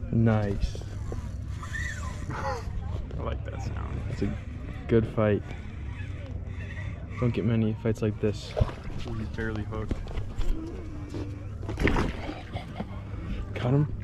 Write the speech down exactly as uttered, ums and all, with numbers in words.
Nice. I like that sound. It's a good fight. Don't get many fights like this. Ooh, he's barely hooked. Cut him.